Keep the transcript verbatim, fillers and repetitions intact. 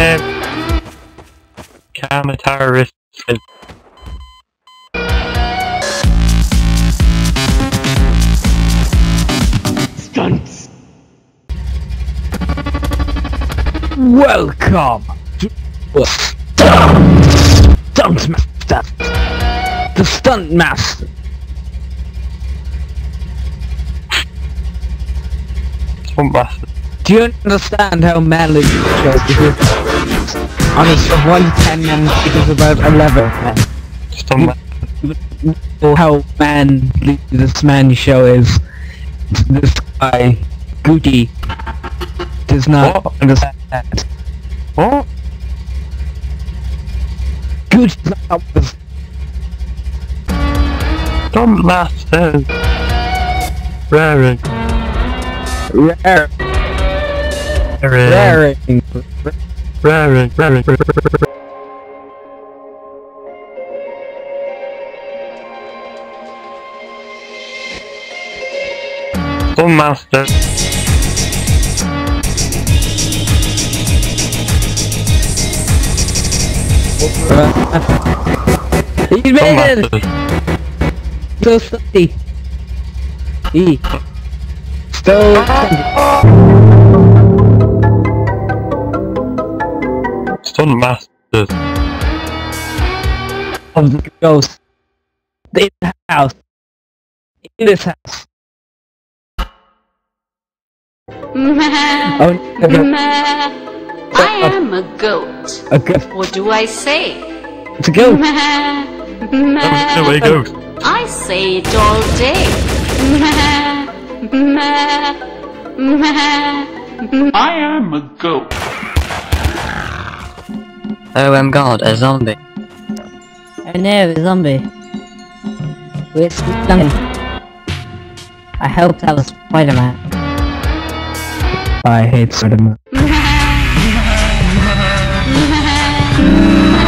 him. Karma terrorist. Stunts. Welcome to Stuntmastaz, the Stuntmaster. Stuntmaster. Do you understand how manly this show is? On a scale of one to ten, men, it is about eleven men. Stuntmaster. You know how manly this man show is. This guy, Goody, does not What? understand that. What? Goody does not understand. Stuntmastaz. Raring. Rare, Raring. raring. Raring. Raring. Stuntmaster. He's made it! Stuntmaster. So stunty. He. So stunty. Stuntmastaz. Of the ghost. In the house. In this house. Oh, no. I am a goat. A goat. What do I say? It's a goat. No way, Ghost. I say it all day. I am a goat. Oh, I'm God, a zombie. Oh no, a zombie. We're stunning. I hope that was Spider-Man. I hate Spider-Man.